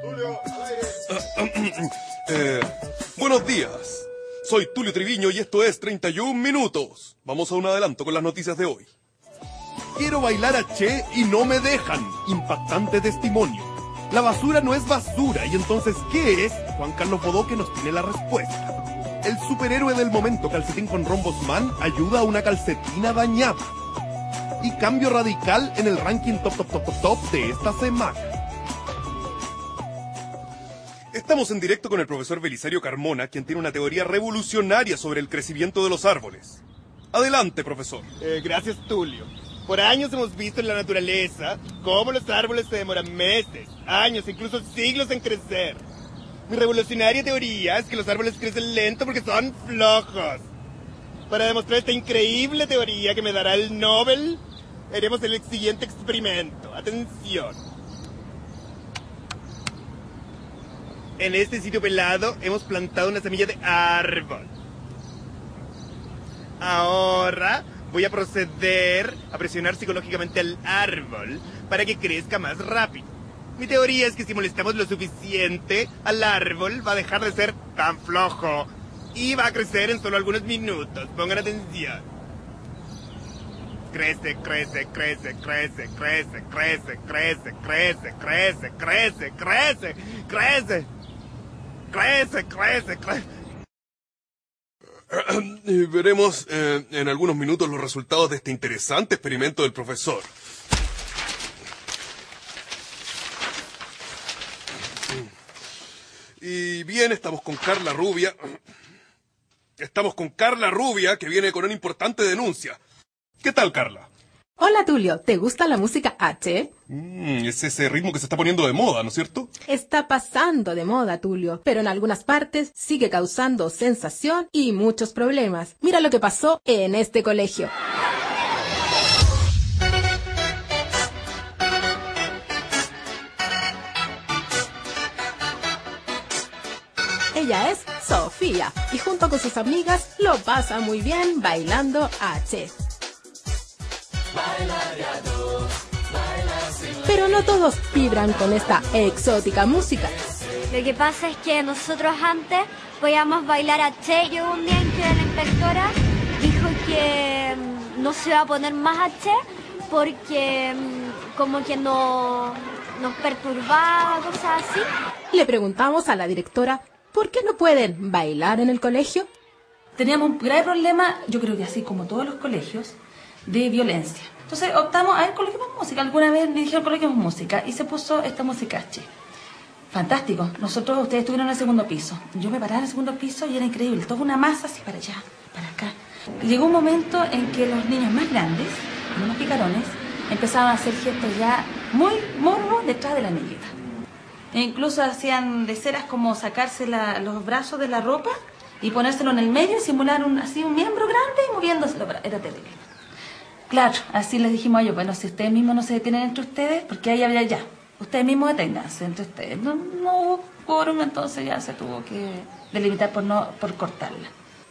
Buenos días. Soy Tulio Triviño y esto es 31 Minutos. Vamos a un adelanto con las noticias de hoy. Quiero bailar a Che y no me dejan. Impactante testimonio. La basura no es basura, y entonces, ¿qué es? Juan Carlos Bodoque nos tiene la respuesta. El superhéroe del momento, Calcetín con Rombos Man, ayuda a una calcetina dañada. Y cambio radical en el ranking top de esta semana. Estamos en directo con el profesor Belisario Carmona, quien tiene una teoría revolucionaria sobre el crecimiento de los árboles. Adelante, profesor. Gracias, Tulio. Por años hemos visto en la naturaleza cómo los árboles se demoran meses, años, incluso siglos en crecer. Mi revolucionaria teoría es que los árboles crecen lento porque son flojos. Para demostrar esta increíble teoría que me dará el Nobel, haremos el siguiente experimento. Atención. En este sitio pelado hemos plantado una semilla de árbol. Ahora voy a proceder a presionar psicológicamente al árbol para que crezca más rápido. Mi teoría es que si molestamos lo suficiente al árbol, va a dejar de ser tan flojo y va a crecer en solo algunos minutos. Pongan atención. Crece, crece, crece, crece, crece, crece, crece, crece, crece, crece, crece, crece, crece, crece, crece. Veremos en algunos minutos los resultados de este interesante experimento del profesor. Y bien, estamos con Carla Rubia. Que viene con una importante denuncia. ¿Qué tal, Carla? Hola, Tulio. ¿Te gusta la música H? Es ese ritmo que se está poniendo de moda, ¿no es cierto? Está pasando de moda, Tulio, pero en algunas partes sigue causando sensación y muchos problemas. Mira lo que pasó en este colegio. Ella es Sofía y junto con sus amigas lo pasa muy bien bailando H. Pero no todos vibran con esta exótica música. Lo que pasa es que nosotros antes podíamos bailar H. Y hubo un día en que la inspectora dijo que no se iba a poner más H porque como que nos perturbaba, cosas así. Le preguntamos a la directora, ¿por qué no pueden bailar en el colegio? Teníamos un grave problema, yo creo que así como todos los colegios, de violencia. Entonces optamos, a ver, coloquemos música. Alguna vez me dijeron, coloquemos música. Y se puso esta música H. Fantástico. Ustedes estuvieron en el segundo piso. Yo me paraba en el segundo piso y era increíble. Toda una masa así para allá, para acá. Y llegó un momento en que los niños más grandes, unos picarones, empezaban a hacer gestos ya muy morbos detrás de la niñita. E incluso hacían de ceras como sacarse los brazos de la ropa y ponérselo en el medio y simular un miembro grande y moviéndose. Era terrible. Claro, así les dijimos a ellos, bueno, si ustedes mismos no se detienen entre ustedes, porque ahí había ya, ustedes mismos deténganse entre ustedes. No hubo quórum, entonces ya se tuvo que delimitar por cortarla.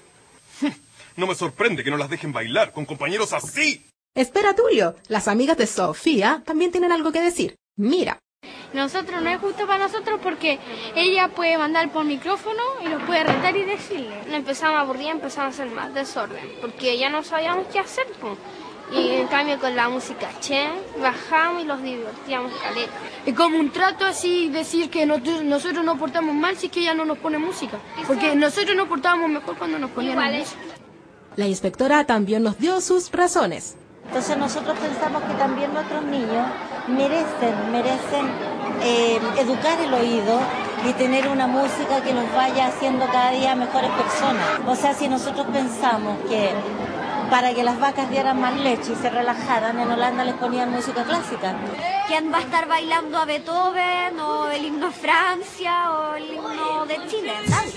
No me sorprende que no las dejen bailar con compañeros así. Espera, Tulio, las amigas de Sofía también tienen algo que decir. Mira. Nosotros no es justo para nosotros porque ella puede mandar por micrófono y nos puede retar y decirle. Nos empezamos a aburrir, empezamos a hacer más desorden, porque ya no sabíamos qué hacer, pues. Y en cambio con la música Che, bajamos y los divertíamos caleta. Es como un trato así, decir que nosotros nos portamos mal si es que ella no nos pone música. Porque nosotros nos portábamos mejor cuando nos ponían música. La inspectora también nos dio sus razones. Entonces nosotros pensamos que también nuestros niños merecen educar el oído y tener una música que los vaya haciendo cada día mejores personas. O sea, si nosotros pensamos que para que las vacas dieran más leche y se relajaran, en Holanda les ponían música clásica. ¿Quién va a estar bailando a Beethoven o el himno de Francia o el himno de Chile? Nadie.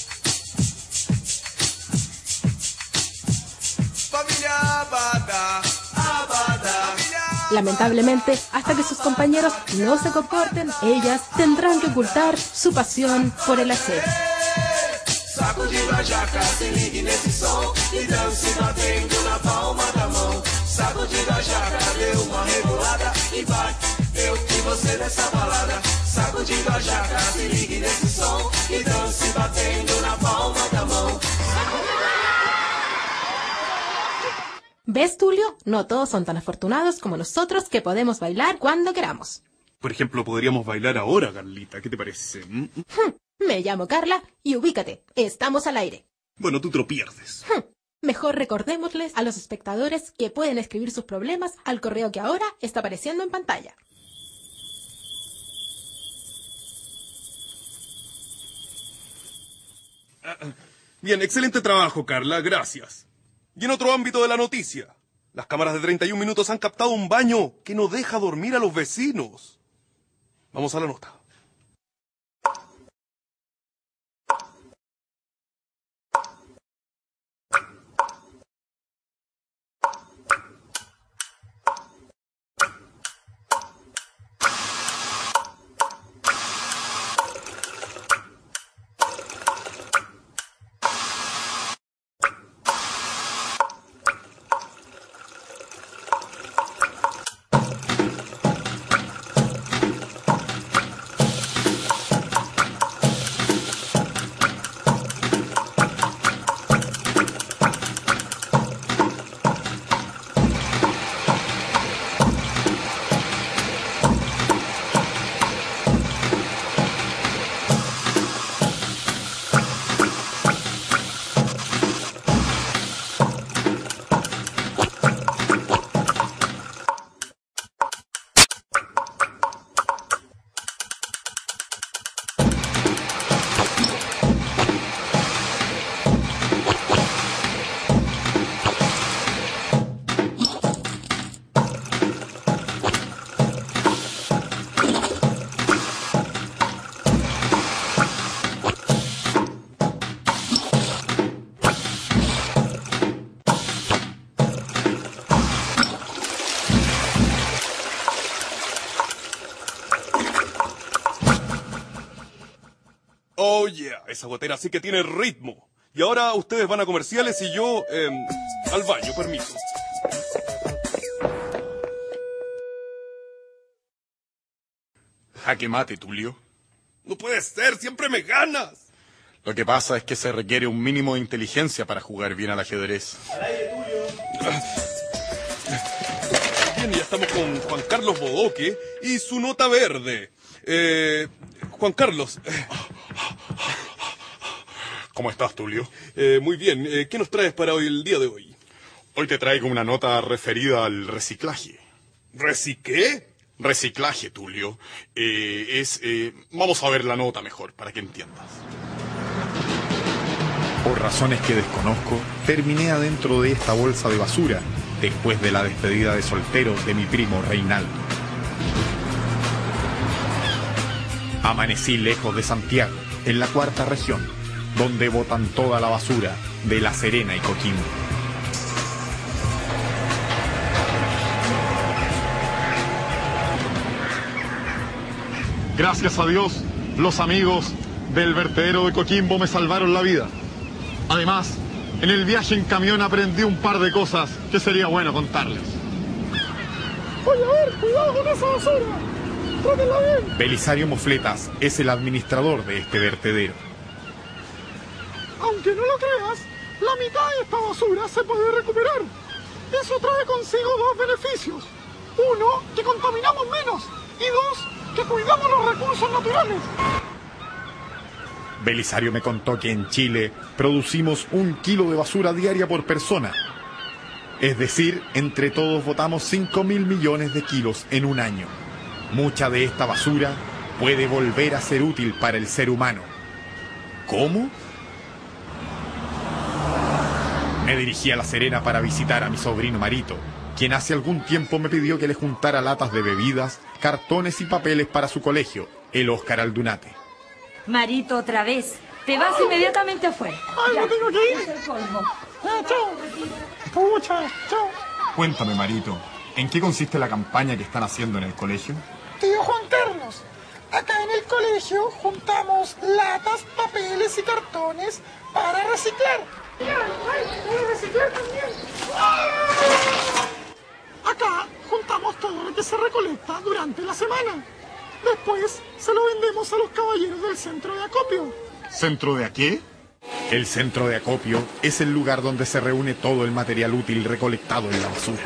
Lamentablemente, hasta que sus compañeros no se comporten, ellas tendrán que ocultar su pasión por el H. Sacudindo a jaca, se ligue nesse som e dance batendo na palma da mão. Sacudindo a jaca, deu uma rebolada e vai, eu e você nessa balada. sacudindo a jaca, se ligue nesse som e dance batendo na palma da mão. ¿Ves, Tulio? No todos son tan afortunados como nosotros que podemos bailar cuando queramos. Por ejemplo, podríamos bailar ahora, Carlita. ¿Qué te parece? Me llamo Carla y ubícate, estamos al aire. Bueno, tú te lo pierdes. Mejor recordémosles a los espectadores que pueden escribir sus problemas al correo que ahora está apareciendo en pantalla. Bien, excelente trabajo, Carla, gracias. Y en otro ámbito de la noticia, las cámaras de 31 minutos han captado un baño que no deja dormir a los vecinos. Vamos a la nota. Oh, yeah, esa gotera sí que tiene ritmo. Y ahora ustedes van a comerciales y yo, al baño, permiso. Jaque mate, Tulio. No puede ser, siempre me ganas. Lo que pasa es que se requiere un mínimo de inteligencia para jugar bien al ajedrez. Al aire, Tulio. Bien, ya estamos con Juan Carlos Bodoque y su nota verde. Juan Carlos. ¿Cómo estás, Tulio? Muy bien. ¿Qué nos traes para hoy, el día de hoy? Hoy te traigo una nota referida al reciclaje. ¿Qué? Reciclaje, Tulio. Vamos a ver la nota mejor, para que entiendas. Por razones que desconozco, terminé adentro de esta bolsa de basura, después de la despedida de soltero de mi primo Reinaldo. Amanecí lejos de Santiago, en la cuarta región, donde botan toda la basura de La Serena y Coquimbo. Gracias a Dios, los amigos del vertedero de Coquimbo me salvaron la vida. Además, en el viaje en camión aprendí un par de cosas que sería bueno contarles. Oye, a ver, cuidado con esa basura. Trátenla bien. Belisario Mofletas es el administrador de este vertedero. Aunque no lo creas, la mitad de esta basura se puede recuperar. Eso trae consigo dos beneficios. Uno, que contaminamos menos. Y dos, que cuidamos los recursos naturales. Belisario me contó que en Chile producimos 1 kilo de basura diaria por persona. Es decir, entre todos botamos 5.000 millones de kilos en un año. Mucha de esta basura puede volver a ser útil para el ser humano. ¿Cómo? Me dirigí a La Serena para visitar a mi sobrino Marito, quien hace algún tiempo me pidió que le juntara latas de bebidas, cartones y papeles para su colegio, el Óscar Aldunate. Marito, otra vez. Te vas inmediatamente afuera. ¡Ay, ya, no tengo que ir! Es el colmo. ¡Chao! ¡Pucha! ¡Chao! Cuéntame, Marito, ¿en qué consiste la campaña que están haciendo en el colegio? Tío Juan Carlos, acá en el colegio juntamos latas, papeles y cartones para reciclar. ¡Voy a reciclar también! Acá juntamos todo lo que se recolecta durante la semana. Después se lo vendemos a los caballeros del centro de acopio. ¿Centro de qué? El centro de acopio es el lugar donde se reúne todo el material útil recolectado en la basura.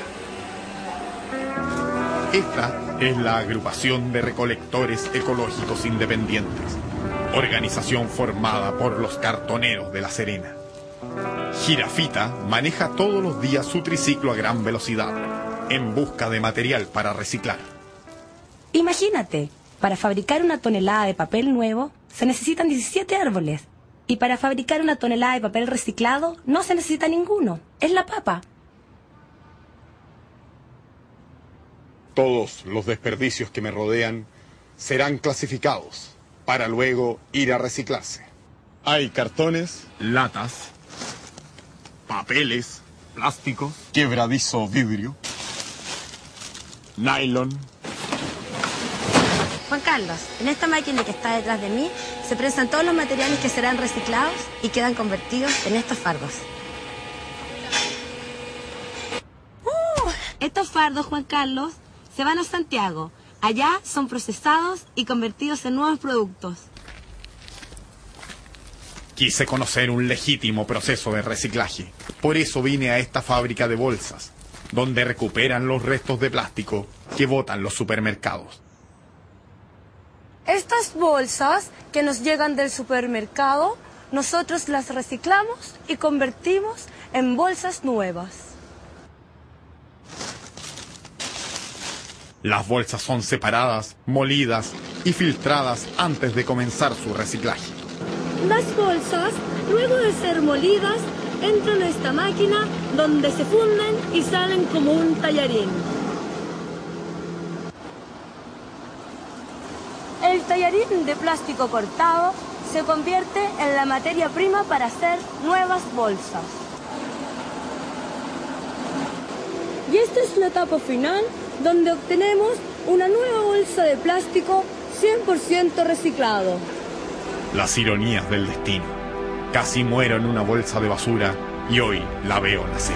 Esta es la agrupación de recolectores ecológicos independientes, organización formada por los cartoneros de La Serena. Jirafita maneja todos los días su triciclo a gran velocidad, en busca de material para reciclar. Imagínate, para fabricar una tonelada de papel nuevo se necesitan 17 árboles. Y para fabricar una tonelada de papel reciclado no se necesita ninguno. Es la papa. Todos los desperdicios que me rodean serán clasificados para luego ir a reciclarse. Hay cartones, latas, papeles, plásticos, quebradizo vidrio, nylon. Juan Carlos, en esta máquina que está detrás de mí se prensan todos los materiales que serán reciclados y quedan convertidos en estos fardos. Estos fardos, Juan Carlos, se van a Santiago. Allá son procesados y convertidos en nuevos productos. Quise conocer un legítimo proceso de reciclaje. Por eso vine a esta fábrica de bolsas, donde recuperan los restos de plástico que botan los supermercados. Estas bolsas que nos llegan del supermercado, nosotros las reciclamos y convertimos en bolsas nuevas. Las bolsas son separadas, molidas y filtradas antes de comenzar su reciclaje. Las bolsas, luego de ser molidas, entran a esta máquina donde se funden y salen como un tallarín. El tallarín de plástico cortado se convierte en la materia prima para hacer nuevas bolsas. Y esta es la etapa final donde obtenemos una nueva bolsa de plástico 100% reciclado. Las ironías del destino. Casi muero en una bolsa de basura y hoy la veo nacer.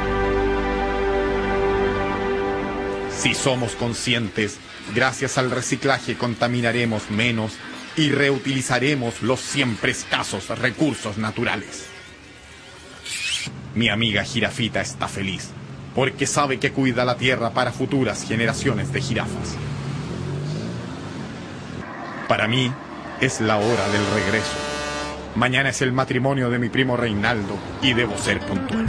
Si somos conscientes, gracias al reciclaje contaminaremos menos y reutilizaremos los siempre escasos recursos naturales. Mi amiga Jirafita está feliz, porque sabe que cuida la tierra para futuras generaciones de jirafas. Para mí, es la hora del regreso. Mañana es el matrimonio de mi primo Reinaldo y debo ser puntual.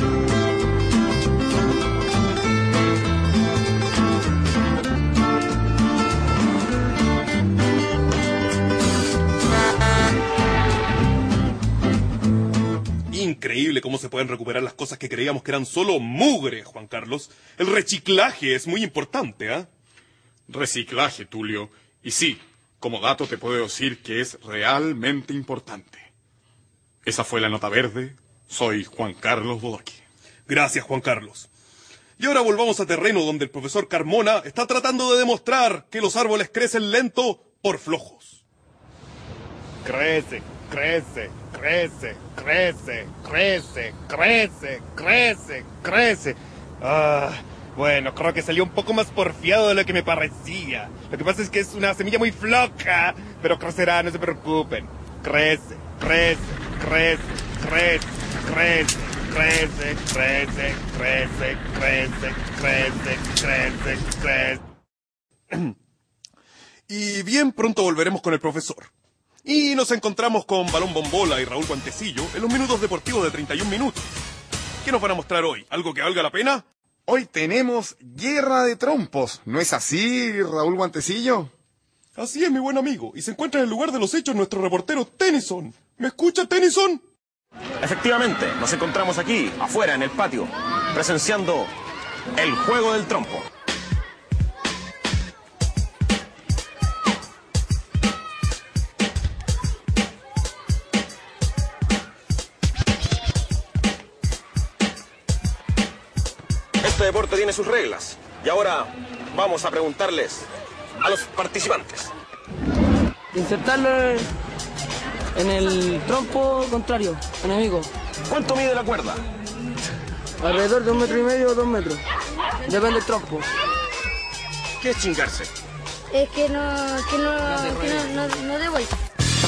Increíble cómo se pueden recuperar las cosas que creíamos que eran solo mugre, Juan Carlos. El reciclaje es muy importante, ¿ah? Reciclaje, Tulio. Y sí, como dato te puedo decir que es realmente importante. Esa fue la nota verde. Soy Juan Carlos Bodoque. Gracias, Juan Carlos. Y ahora volvamos a terreno donde el profesor Carmona está tratando de demostrar que los árboles crecen lento por flojos. Crece, crece, crece, crece, crece, crece, crece, crece. Bueno, creo que salió un poco más porfiado de lo que me parecía. Lo que pasa es que es una semilla muy floja, pero crecerá, no se preocupen. Crece, crece, crece, crece, crece, crece, crece, crece, crece, crece, crece, crece. Y bien pronto volveremos con el profesor. Y nos encontramos con Balón Bombola y Raúl Guantecillo en los minutos deportivos de 31 minutos. ¿Qué nos van a mostrar hoy? ¿Algo que valga la pena? Hoy tenemos guerra de trompos, ¿no es así, Raúl Guantecillo? Así es, mi buen amigo. Y se encuentra en el lugar de los hechos nuestro reportero Tennyson. ¿Me escucha, Tennyson? Efectivamente, nos encontramos aquí, afuera, en el patio, presenciando el juego del trompo. Este deporte tiene sus reglas y ahora vamos a preguntarles a los participantes. Insertarlo en el trompo contrario, enemigo. ¿Cuánto mide la cuerda? Alrededor de 1,5 metros o 2 metros. Depende del trompo. ¿Qué es chingarse? es que no dé vuelta.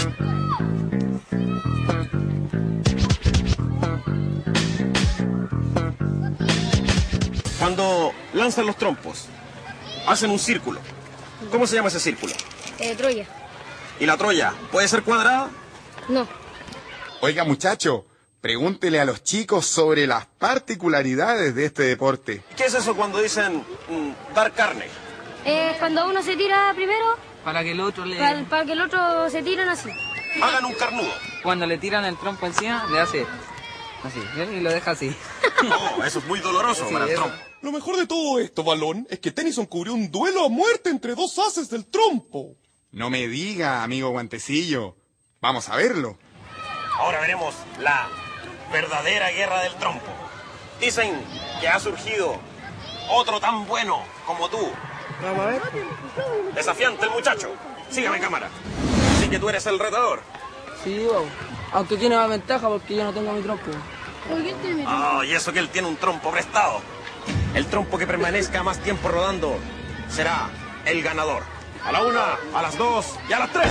Cuando lanzan los trompos, hacen un círculo. ¿Cómo se llama ese círculo? Troya. ¿Y la Troya puede ser cuadrada? No. Oiga, muchacho, pregúntele a los chicos sobre las particularidades de este deporte. ¿Qué es eso cuando dicen dar carne? Cuando uno se tira primero... Para que el otro le... Para que el otro se tiren así. Hagan un carnudo. Cuando le tiran el trompo encima, le hace así, y lo deja así. Oh, eso es muy doloroso para el trompo. Lo mejor de todo esto, Balón, es que Tennyson cubrió un duelo a muerte entre dos haces del trompo. No me diga, amigo Guantecillo. Vamos a verlo. Ahora veremos la verdadera guerra del trompo. Dicen que ha surgido otro tan bueno como tú. Vamos a ver. Desafiante el muchacho. Sígame, cámara. Así que tú eres el retador. Sí, wow. Aunque tiene más ventaja porque yo no tengo mi trompo. Oh, y eso que él tiene un trompo prestado. El trompo que permanezca más tiempo rodando será el ganador. A la 1, a las 2 y a las 3.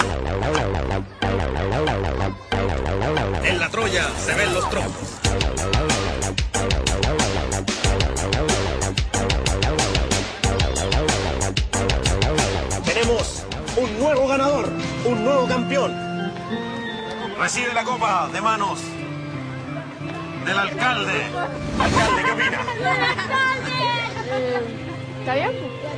En la Troya se ven los trompos. Tenemos un nuevo ganador, un nuevo campeón. Recibe la copa de manos del alcalde. Alcalde, ¿qué opina? ¿Está bien?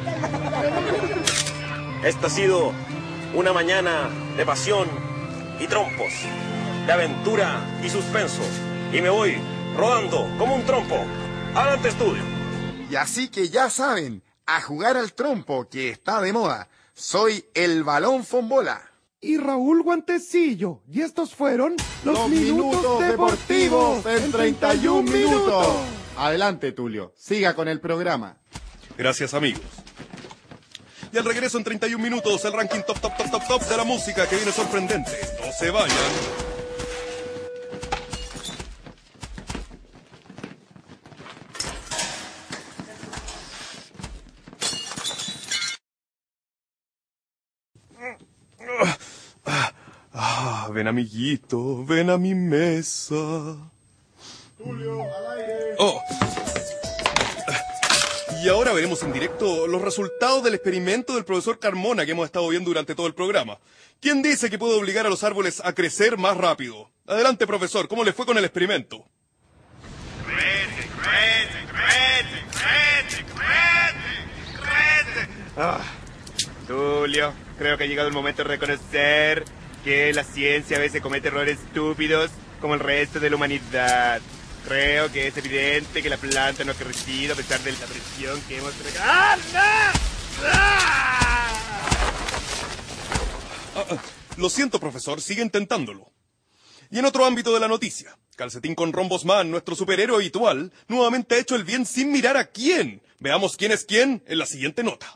Esta ha sido una mañana de pasión y trompos, de aventura y suspenso. Y me voy rodando como un trompo. Adelante, estudio. Y así que ya saben, a jugar al trompo que está de moda. Soy el Balón Fombola. Y Raúl Guantecillo. Y estos fueron los minutos deportivos en 31 minutos. Adelante, Tulio. Siga con el programa. Gracias, amigos. Y al regreso en 31 minutos, el ranking top de la música que viene sorprendente. No se vayan. Ven, amiguito, ven a mi mesa. Tulio, al aire. Oh. Y ahora veremos en directo los resultados del experimento del profesor Carmona que hemos estado viendo durante todo el programa. ¿Quién dice que puede obligar a los árboles a crecer más rápido? Adelante, profesor, ¿cómo le fue con el experimento? Tulio, creo que ha llegado el momento de reconocer que la ciencia a veces comete errores estúpidos como el resto de la humanidad. Creo que es evidente que la planta no ha crecido a pesar de la presión que hemos... ¡Ah, no! Lo siento, profesor, sigue intentándolo. Y en otro ámbito de la noticia, Calcetín con Rombos Man, nuestro superhéroe habitual, nuevamente ha hecho el bien sin mirar a quién. Veamos quién es quién en la siguiente nota.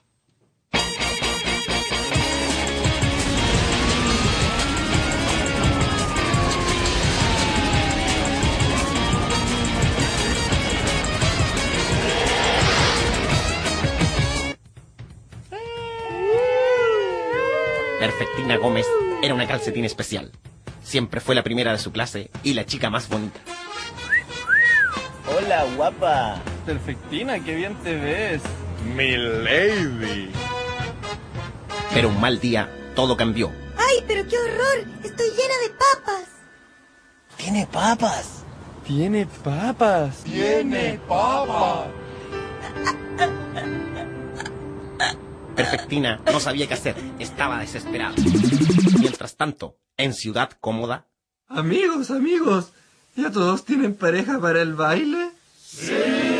Perfectina Gómez era una calcetín especial. Siempre fue la primera de su clase y la chica más bonita. Hola, guapa. Perfectina, qué bien te ves. Mi lady. Pero un mal día, todo cambió. ¡Ay, pero qué horror! ¡Estoy llena de papas! ¿Tiene papas? Tiene papas. ¡Tiene papas! Perfectina no sabía qué hacer, estaba desesperada. Mientras tanto, en Ciudad Cómoda... Amigos, ¿ya todos tienen pareja para el baile? ¡Sí!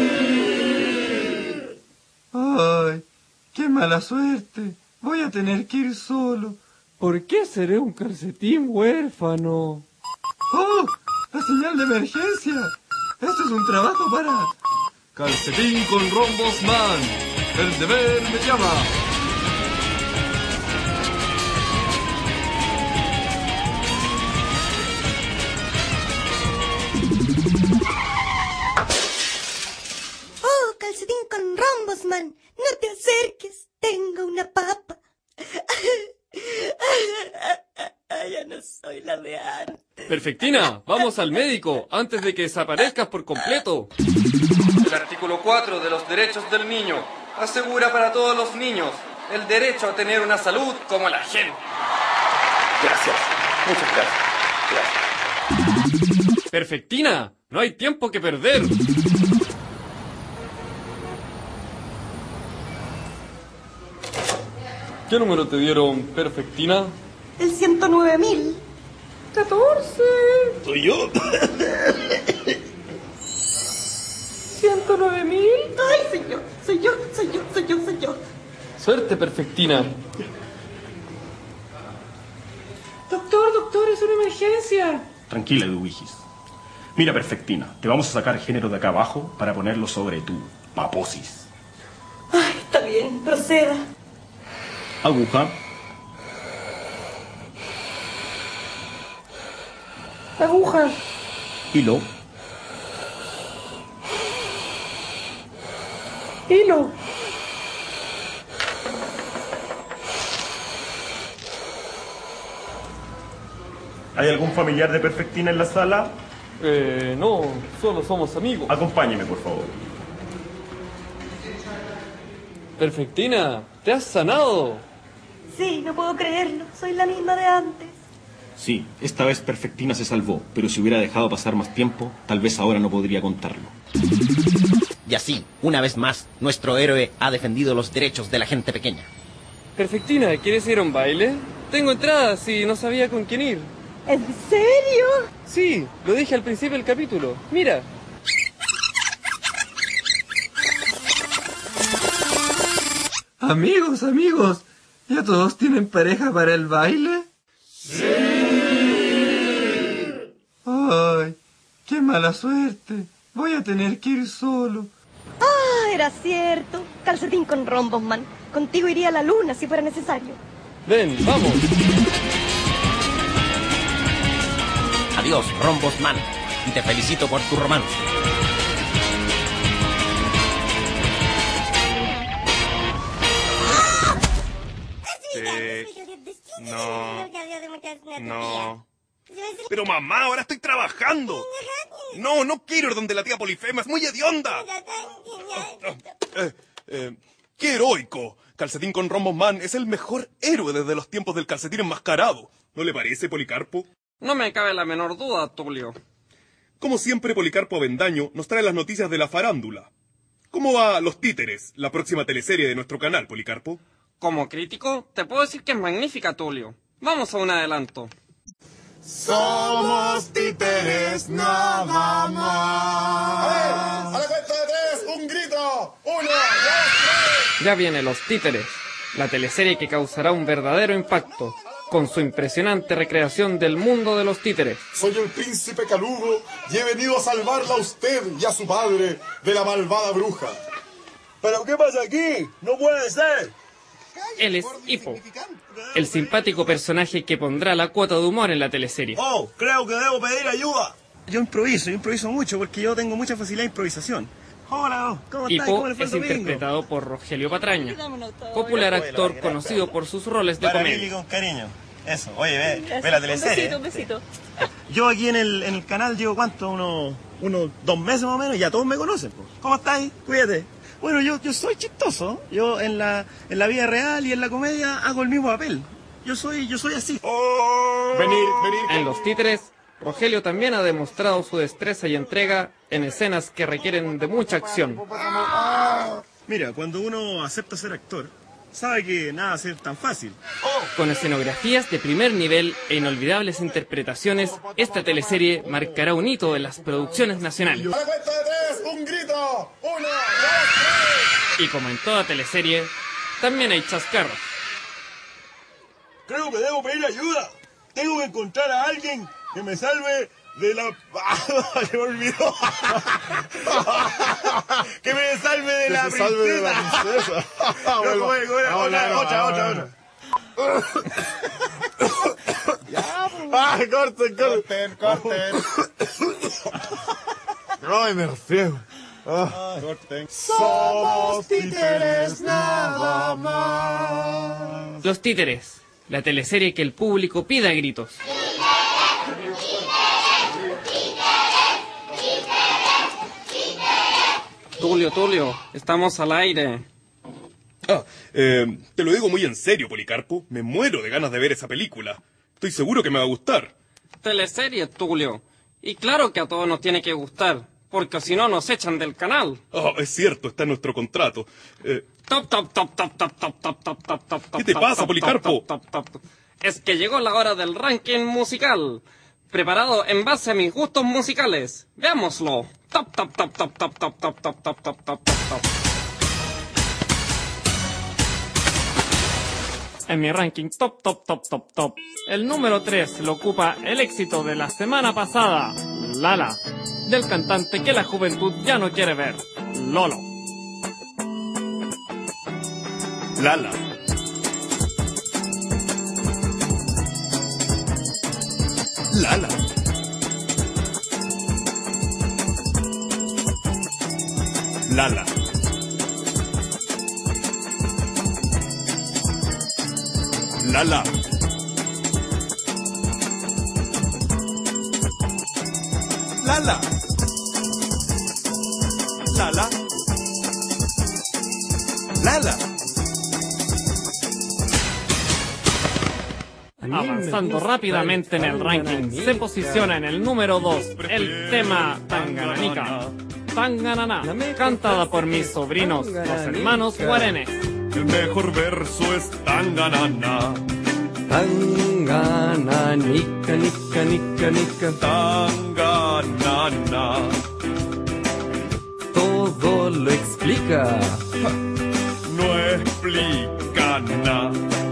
Ay, qué mala suerte. Voy a tener que ir solo. ¿Por qué seré un calcetín huérfano? ¡Oh! ¡La señal de emergencia! Esto es un trabajo para... Calcetín con Rombos Man. El deber me llama. ¡Oh, Calcetín con Rombos Man! ¡No te acerques! ¡Tengo una papa! ya no soy la de antes. Perfectina, vamos al médico antes de que desaparezcas por completo. El artículo 4 de los derechos del niño asegura para todos los niños el derecho a tener una salud como la gente. Gracias. Muchas gracias. Perfectina, no hay tiempo que perder. ¿Qué número te dieron, Perfectina? El 109.000. 14. Soy yo. 109.000. Ay, soy yo. Suerte, Perfectina. Doctor, es una emergencia. Tranquila, Eduigis. Mira, Perfectina, te vamos a sacar género de acá abajo para ponerlo sobre tu paposis. Ay, está bien, proceda. Aguja. Aguja. Hilo. Hilo. ¿Hay algún familiar de Perfectina en la sala? No, solo somos amigos. Acompáñeme, por favor. Perfectina, ¿te has sanado? Sí, no puedo creerlo. Soy la misma de antes. Sí, esta vez Perfectina se salvó, pero si hubiera dejado pasar más tiempo, tal vez ahora no podría contarlo. Y así, una vez más, nuestro héroe ha defendido los derechos de la gente pequeña. Perfectina, ¿quieres ir a un baile? Tengo entradas y no sabía con quién ir. ¿En serio? Sí, lo dije al principio del capítulo. Mira. Amigos, ¿ya todos tienen pareja para el baile? ¡Sí! Ay, qué mala suerte. Voy a tener que ir solo. Ah, era cierto. Calcetín con rombos, man. Contigo iría a la luna si fuera necesario. Ven, vamos. Adiós, Rombos Man, y te felicito por tu romance. No. Pero mamá, ahora estoy trabajando. No quiero ir donde la tía Polifema, es muy hedionda. ¡Qué heroico! Calcetín con Rombos Man es el mejor héroe desde los tiempos del calcetín enmascarado. ¿No le parece, Policarpo? No me cabe la menor duda, Tulio. Como siempre, Policarpo Avendaño nos trae las noticias de la farándula. ¿Cómo va Los Títeres, la próxima teleserie de nuestro canal, Policarpo? Como crítico, te puedo decir que es magnífica, Tulio. Vamos a un adelanto. Somos títeres nada más. A ver, a la cuenta de 3, un grito. 1, 2, 3. Ya viene Los Títeres, la teleserie que causará un verdadero impacto, con su impresionante recreación del mundo de los títeres. Soy el príncipe Calugo y he venido a salvarla a usted y a su padre de la malvada bruja. ¿Pero qué pasa aquí? ¡No puede ser! Él es Hippo, el simpático personaje que pondrá la cuota de humor en la teleserie. Oh, creo que debo pedir ayuda. Yo improviso mucho porque yo tengo mucha facilidad de improvisación. Hola, ¿cómo estás? Hippo ¿Cómo le fue el es domingo? interpretado por Rogelio Patraña, popular actor conocido por sus roles de Para comedia. Billy con cariño. Eso, oye, ve la teleserie. Un besito. Yo aquí en el canal llevo ¿cuánto? Unos 2 meses más o menos y ya todos me conocen. Po. ¿Cómo estáis? Cuídate. Bueno, yo soy chistoso. Yo en la vida real y en la comedia hago el mismo papel. Yo soy así. Venir. En Los Títeres, Rogelio también ha demostrado su destreza y entrega en escenas que requieren de mucha acción. Mira, cuando uno acepta ser actor, sabe que nada va a ser tan fácil. Con escenografías de primer nivel e inolvidables interpretaciones, esta teleserie marcará un hito en las producciones nacionales. A la cuenta de 3, un grito. 1, 2, 3. Y como en toda teleserie, también hay chascarros. Creo que debo pedir ayuda. Tengo que encontrar a alguien que me salve de la... Se me olvidó. Que me salve de la princesa. Salve de la princesa. Otra. Corten. Ay, me refriego. Corten. Somos títeres nada más. Los Títeres, La teleserie que el público pide a gritos. Tulio, estamos al aire. Te lo digo muy en serio, Policarpo. Me muero de ganas de ver esa película. Estoy seguro que me va a gustar. Teleserie, Tulio. Y claro que a todos nos tiene que gustar, porque si no nos echan del canal. Es cierto, está en nuestro contrato. ¿Qué te pasa, Policarpo? Es que llegó la hora del ranking musical, preparado en base a mis gustos musicales. Veámoslo. En mi ranking top, el número 3 lo ocupa el éxito de la semana pasada, Lala, del cantante que la juventud ya no quiere ver, Lolo. Lala. Lala. Lala. Lala. Lala. Lala. Lala. Avanzando rápidamente en el ranking, se posiciona en el número 2 el tema Tangananica, Tangananá, cantada por mis sobrinos, los hermanos Guarenes. El mejor verso es Tanganana. Tangananica, nica, nica, nica. Tanganana. Todo lo explica. No explica nada.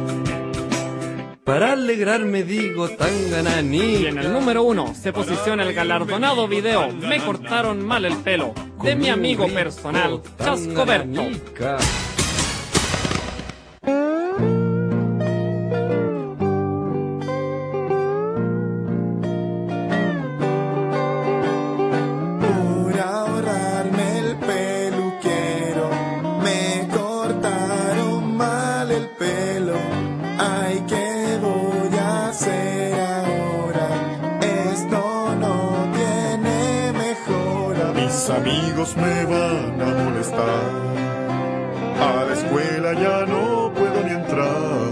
Para alegrarme digo Tangananica. Y en el número 1 se posiciona el galardonado video Me cortaron mal el pelo, de mi amigo personal, Chascoberto. Amigos me van a molestar, a la escuela ya no puedo ni entrar.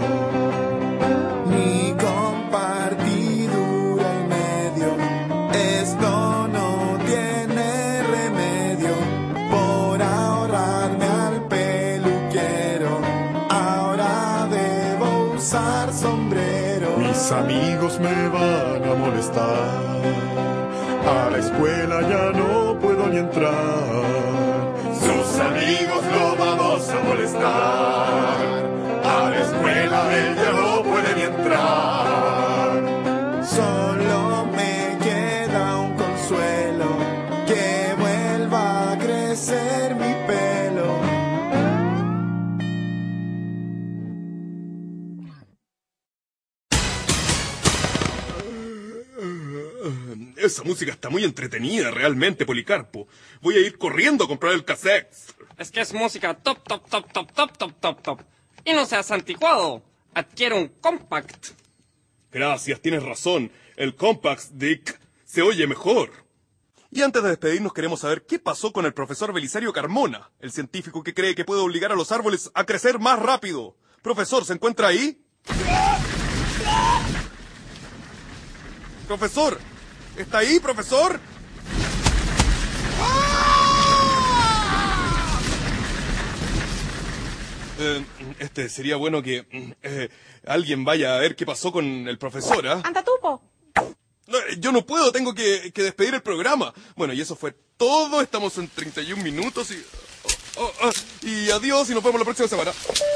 Ni compartidura en medio, esto no tiene remedio. Por ahorrarme al peluquero, ahora debo usar sombrero. Mis amigos me van a molestar, a la escuela ya no puedo ni entrar. Sus amigos lo vamos a molestar. A la escuela él ya no puede ni entrar. Solo me queda un consuelo, que vuelva a crecer mi pelo. Esa música está muy entretenida, realmente, Policarpo. Voy a ir corriendo a comprar el cassette. Es que es música top. Y no seas anticuado. Adquiere un compact. Gracias, tienes razón. El compact disc se oye mejor. Y antes de despedirnos queremos saber qué pasó con el profesor Belisario Carmona, el científico que cree que puede obligar a los árboles a crecer más rápido. Profesor, ¿se encuentra ahí? Profesor, ¿está ahí, profesor? Sería bueno que alguien vaya a ver qué pasó con el profesor, ¿ah? ¡Anda tú, po! No, yo no puedo, tengo que despedir el programa. Bueno, y eso fue todo. Estamos en 31 minutos y adiós y nos vemos la próxima semana.